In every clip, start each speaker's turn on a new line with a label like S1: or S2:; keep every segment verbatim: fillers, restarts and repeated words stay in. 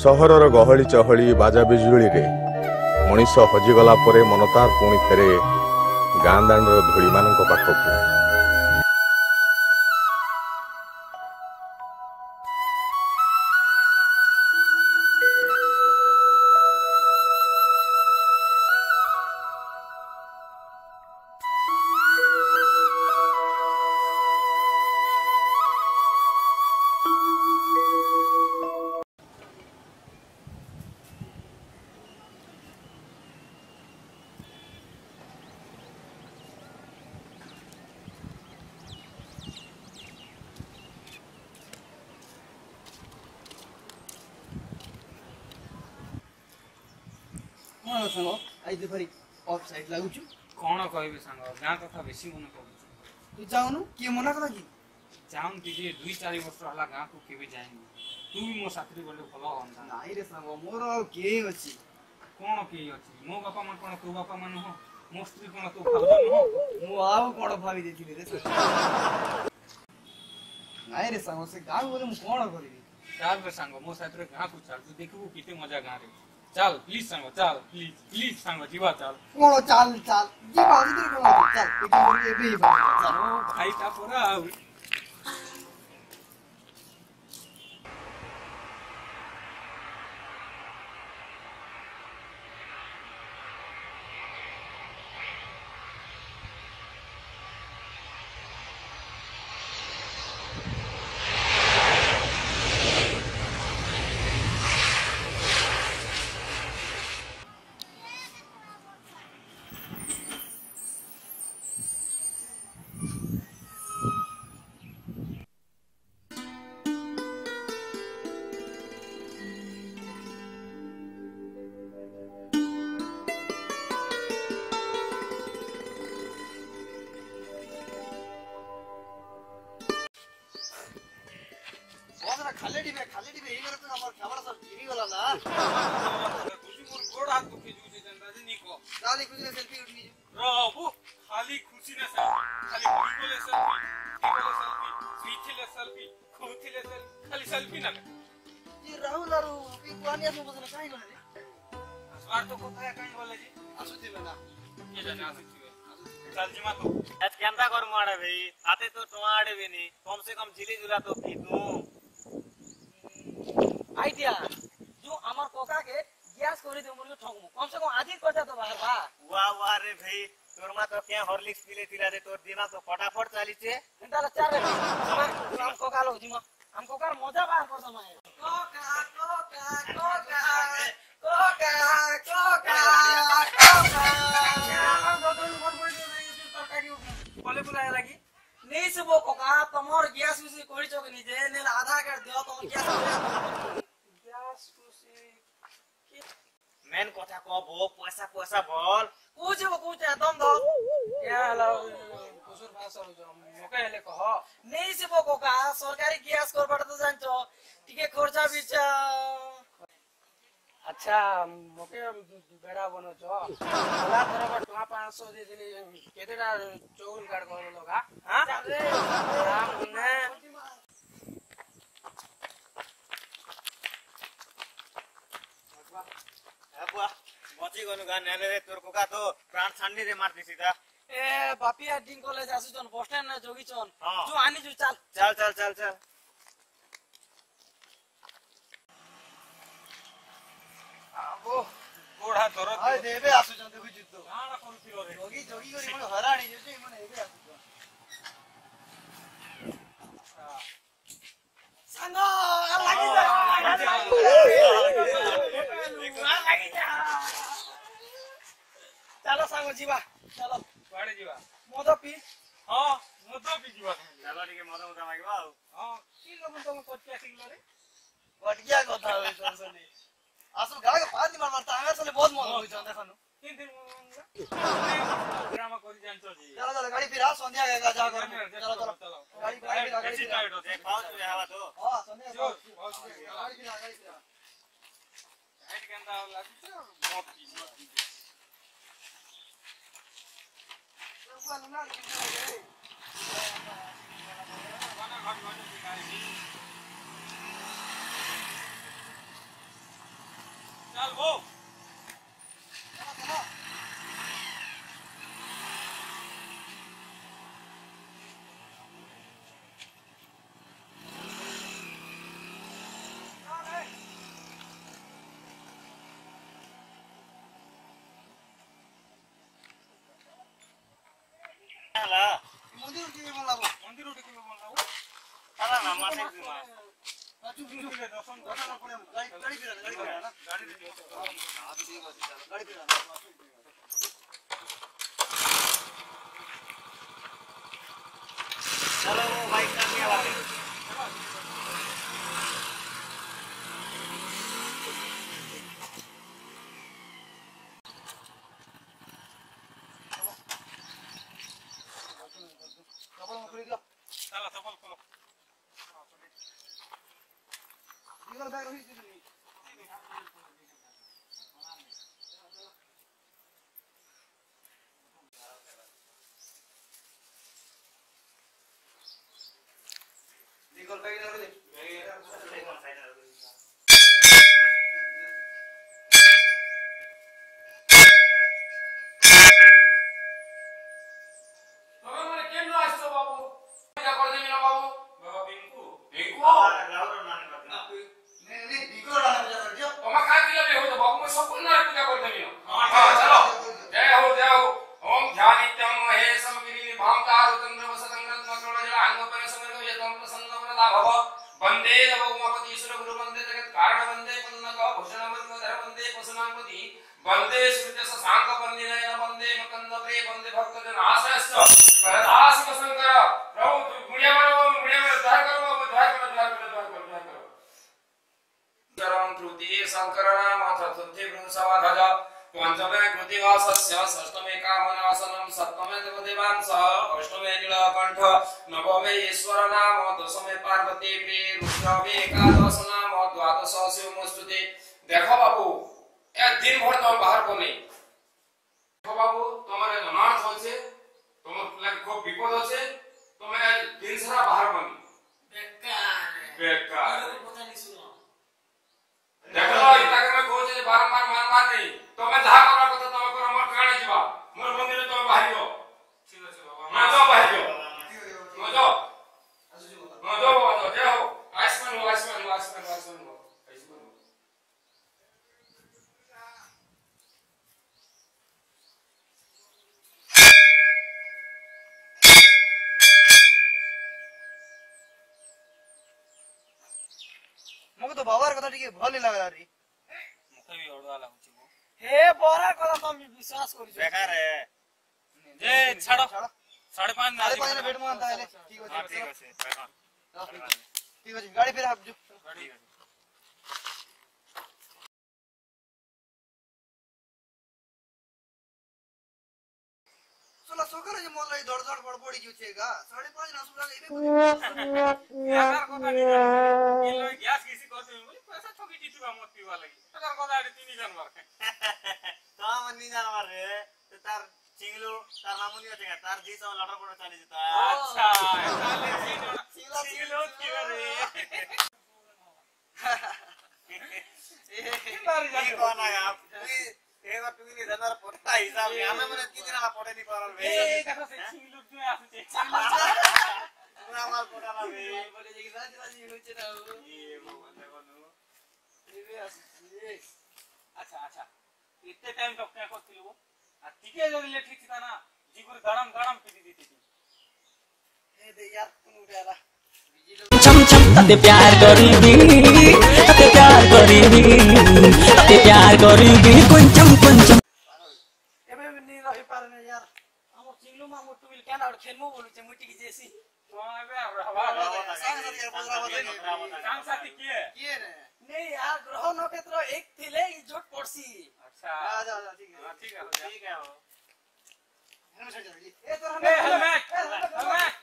S1: सहरर गहली चहली बाजा बिजुली रे मनीष हजिगला परे मनतार पुणी फेरे गाँ दाण्डर धूली मान पाखक।
S2: कौन सांग आई भारी ऑफ साइड लागुछु
S3: कौन कहबे सांग गाँ कथा बेसी मन करू
S2: तू जाऊनु के मना कला की
S3: जाऊन कि जे दुई चार वर्ष हला गाँ को केबे जाइनी तू भी मो साथी बोले भलो हंता
S2: नाइ रे सांग मोर के अछि
S3: कौन के अछि मो बापा मान कोन तू बापा मान हो मो स्त्री कोन तू भाउजन हो
S2: मो आउ कोन भाभी देथिले रे नाइ रे सांग से गाँ बोले मु कोन करबी
S3: चाल रे सांग मो साथी रे गाँ को चाल तू देखबू किते मजा गाँ रे चल प्लीज सांग चल प्लीज प्लीज सांग जीवा चल
S2: कोन चाल चाल जीवा इधर कोन चल एक बार एबे ही बात
S3: चल भाई का पूरा
S2: खाली डिबे खाली डिबे एई बार तो हमर खाबड़ा सब गिरी गला ना
S3: तुझी मोर गोड़ हाथ दुखी जुजे जनता जे निको
S2: खाली खुशी सेल्फी उठनी
S3: रहबो खाली खुशी ना से खाली बोले सेल्फी बोले सेल्फी स्वीथिले सेल्फी खुथिले सेल्फी खाली सेल्फी ना
S2: ये राहुल आरो ई पुरानिया सब बसला काई गले रे
S3: स्वार तो कोथा काई गले जी
S2: आसुती बना
S3: ये जाने आसुती चल जिमा तो
S4: आज केंता कर माड़े भाई आते तो टमाड़े भी नहीं कम से कम झिली झुला तो पी दूं
S2: आइडिया जो हमार कोका के गैस करे दे मुर्गे ठगमु कम से कम आधी करता तो बाहर बा
S4: वाह वाह रे भाई तोर मा तो के हॉर्लिक्स पीले तिला रे तोर दिमाग तो फटाफट चाली छे
S2: घंटा चार रे हम कोका लो जिमा हम कोका मजा बाहर कर समय coca coca coca coca coca coca बोले बुलाया लगी नहीं से वो कोका तमोर गैस उसी कोड़ी चोक नहीं जे ने आधा कर दियो तुम गैस गैस उसी
S4: मेन कथा को बो पैसा पैसा बोल
S2: पूछे वो पूछे दम दो क्या ला कुसुर भाषा जो मोके हेले कह नहीं से वो कोका सरकारी गैस करबाट तो जानछो टिके खर्चा बिचा अच्छा मोके बेड़ा बनो छ होला तरफ टका पाँच सौ दे दिली केतेटा चौल काट कर लोगा हां अरे राम ने
S4: अबा बची गनु गा नेले रे तोर कोका तो प्राण छान्नी रे मार दिसी ता
S2: ए बापिया डिंग कॉलेज आसु जन बस स्टैंड ना जोगी चन
S4: हाँ।
S2: जो आनी जो चल
S4: चल चल चल चल
S3: आबो गोड़ा तोर
S2: आय देबे आसु जन देखु जितो
S3: काना करथिलो रे
S2: जोगी जोगी करी मन हराणी जो जे मन एबे आसु संग लागि जा लागि जा चलो संग जीवा चलो
S3: कुआडे जीवा
S2: मद पी
S3: हां मद पी जीवा
S4: चलो ठीक है मजा मजा मागबा
S3: हां की लोग तुम कोटिया सिंगलो रे
S2: बढ़िया कथा होई सनसनी आसु गाय के पानी मार मारता आगे चले बहुत मजा होई जान देखनु
S3: तीन दिन ड्रामा करी जानतो जी
S2: चलो चलो गाड़ी फिरा संध्या के जा कर चलो चलो
S3: चलो
S2: गाड़ी गाड़ी गाड़ी
S4: एसी टाइट हो देख पाओ तू आवा तो
S2: हां संध्या
S3: जो
S2: गाड़ी फिरा गाड़ी फिरा
S3: हाइट केंदा लागछ बहुत की
S2: सब ना रे
S3: गाना घाट घाट दिखाई चल गो
S4: ହେଲା
S2: मंदिर के बोला वो
S3: मंदिर उठे के बोल रहा हूं
S4: ହେଲା ନା ମାସେ ଦିମା
S2: राजू जी
S3: दर्शन
S2: दर्शन पड़े गाड़ी गाड़ी पे गाड़ी पे ना
S3: गाड़ी दे
S2: आप ठीक है गाड़ी पे
S4: चलो वो बाइक का क्या बात है
S2: कपड़ा मखरी दियो
S3: चला चप्पल खोलो
S2: निकल बैग रही थी निकल बैग रही थी
S3: तमे माने केन न आछो बाबू पूजा कर देमी ना बाबू बाबा पिंकू पिंकू
S4: राहुल नानी बात
S2: नहीं नहीं निकल डाला पूजा कर दियो
S3: तमे का किला में हो तो बाबू मैं सब ना पूजा कर देमी ना हां चलो जय हो जय हो ओम ध्यानित्यं महेशं गिरि भामकार चंद्र वसतंग मकरण जल अंग पर समर्ग यतम प्रसन्न प्रदा भव वंदे नव उमापति ईश्वर गुरु वंदे जगत कारण वंदे पन्नक भूषण वंदे धर वंदे पशुनामपति वंदे श्रुत सांक वंदे नयन वंदे मकंद प्रिय वंदे भक्त जन आश्रयस्थ वरदास शंकर प्रभु गुणिया मारो गुणिया मारो दया करो बाबू दया करो दया करो दया करो दया करो चरम त्रुति शंकर नाम तथुति वृंसवाधज पंचमे कृतिवासस्य षष्ठमे कामनासनं सप्तमे देवदेवांस अष्टमे नीलकंठ नवमे ईश्वर नाम दशमे पार्वती प्रिय रुद्रमे एकादश नाम द्वादश शिवमुस्तुते देखो बाबू ए दिन भर तुम बाहर को नहीं देखो बाबू तुम्हारे अनर्थ होचे तुम लाइक को विपद होचे तुम्हें दिन सारा बाहर बनी
S2: बेकार
S3: बेकार
S2: पता नहीं सुनो
S3: देखो इता के मैं कहूचे जे बारंबार मान मान नहीं तमे जहा करबा কথা तमे कर हमर काणे जीवा मोर मंदिर तमे बाहिरो ठीक আছে बाबा ना जाओ बाहिरो ना जाओ ना जाओ बाबा जाओ आसमान हो आसमान हो आसमान हो आसमान हो आसमान हो
S2: मको तो बाबार कथा ठीक भल लागला रे
S3: मते भी ओडवा लागुची मो
S2: हे बोरा कथा तुम विश्वास करी
S4: बेकार है
S3: जे छाड़ो
S2: छाड़ो
S3: साढ़े पाँच ना
S2: साढ़े पाँच ना बेड में आता है ठीक हो
S4: हां ठीक है बेकार
S2: ठीक है गाड़ी फिर आप जो
S3: गाड़ी
S2: सोला सोकर जे मोल रही दौड़ दौड़ बड़बड़ी जो छेगा साढ़े पाँच ना सुला लेबे
S3: यार को नहीं ये लोग गैस किसी को तो बोले पैसा ठोकी दी तू मत पीवा लगी अगर को दाड़ी तीन जन मार
S4: तो मन्नी जानवर रे तो तार चिंगलू तार नामुनी होतेगा तार जी सब लटर पड़ चली जता
S3: अच्छा चिंगलो की रे
S4: ये कौन है आप ये बात तू नहीं जानवर पड़ता हिसाब में हमें मने कितना ना पड़े नहीं परल बे
S3: ए देखो से चिंगलो क्यों आसे
S4: पूरा माल पड़ा ना बे
S2: बोले जे राज राज होचे ना
S4: ये भगवान देखो नु
S2: ये आसी
S3: अच्छा अच्छा इतने टाइम तक क्या करती लोग आ टिके जो ले ठीक था ना जीवर गरम गरम पी दी थी
S2: ए दे यार तुम उठाला
S5: छम छम तते प्यार करीबी तते प्यार करीबी तते प्यार करीबी कुंचम कुंचम
S2: एबे नहीं रही पार ने यार हम चिंगलू मा मोटू बिल केना और खेलमो बोलु छे मुटी की जैसी
S3: तो बे हवा
S2: सांग साथी यार बोलरा बता
S3: काम साथी के
S2: के रे नहीं यार ग्रह नक्षत्र एक थिले इजोट पड़सी
S3: अच्छा
S2: आ जा जा ठीक है
S3: हां ठीक है
S4: ठीक है वो
S2: हेलमेट छड़ जा ए तो
S3: ए हेलमेट
S2: हेलमेट
S3: हेलमेट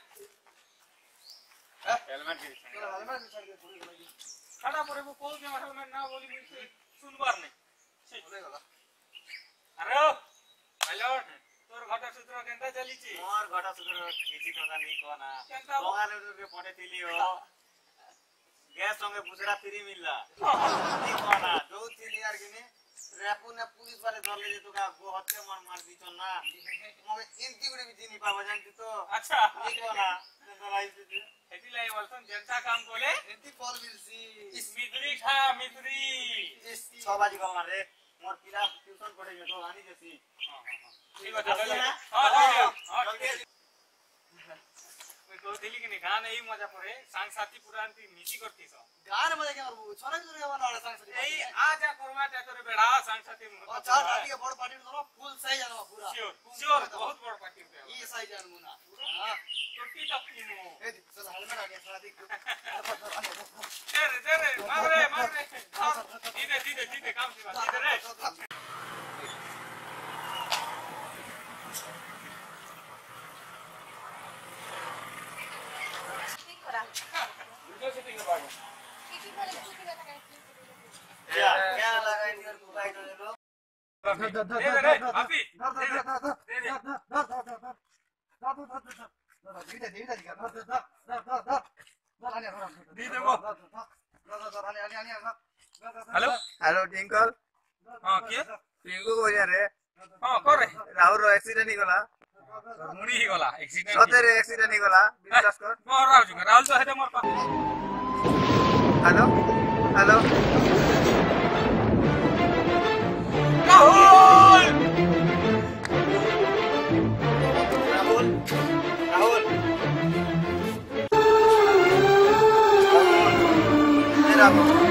S4: हेलमेट की
S2: हेलमेट छड़ के थोड़ी लगी
S3: खड़ा पड़े वो कौन के हेलमेट ना बोली मुझे सुनबार नहीं
S2: बोले गला
S3: अरे हेलो तोर घटा सूत्र केनता चली छी
S4: मोर घटा सुगर किसी কথা नहीं कोना
S3: केनता
S4: दोकान रे पटे थिली हो गैस संगे बुसरा फ्री मिलला नहीं कोना दो थिली यार किने ରେପୁ ନା ପୁଲିସ ବାରେ ଧରଲେ ଯେ ତୁ କା ଗो ହତ୍ୟା ମାର ମାର ଦିଛ ନା ମगे ଏମିତି ଗୁଡେ ବି ଜିନି ପାବ ଜାଣିଛୁ ତ
S6: अच्छा
S4: ଦେଖିବ ନା ରାଇଛି
S6: हेती लाई बोलसन जनता काम कोले
S4: ଏମିତି ଫର ମିଲସି
S6: मित्री खा मित्री
S4: छह बाजी गला रे मोर पिला ट्यूशन पढ़े जे तो आनी जसी
S6: ठीक है चलो हां हां मैं तो दिल्ली के नहीं गाना यही मजा पड़े सांग साथी पुरानी मिसी करती सो
S4: गान मजा के मारबू छोरा जोरे वाला वाला संग से
S6: यही आज आ कोरमा तेरे बेड़ा सांग साथी
S4: और चार पार्टी के बड़ पार्टी तो फुल सही जानो पूरा
S6: श्योर श्योर बहुत बड़ पार्टी पे
S4: ये सही जान मुना हां
S6: टोटी टपकी नो
S4: ए चल हेलमेट आ गया थोड़ा देख
S6: तेरे तेरे मार रे मार रे धीरे धीरे धीरे काम से बात धीरे रे
S4: या क्या लगा इधर बुलाई तो लो
S6: दे दे अभी दे दे दे वो हेलो
S4: हेलो टिंकल
S6: हां के
S4: टिंकू को बोलिया रे
S6: हां करे
S4: राहुल रो एक्सीडेंट ही गला
S6: मुड़ी ही गला एक्सीडेंट
S4: सतेरे एक्सीडेंट ही गला विश्वास कर
S6: मोर राव जुगा राहुल तो हेते मोर पा
S4: हेलो हेलो
S6: राहुल
S4: राहुल राहुल राहुल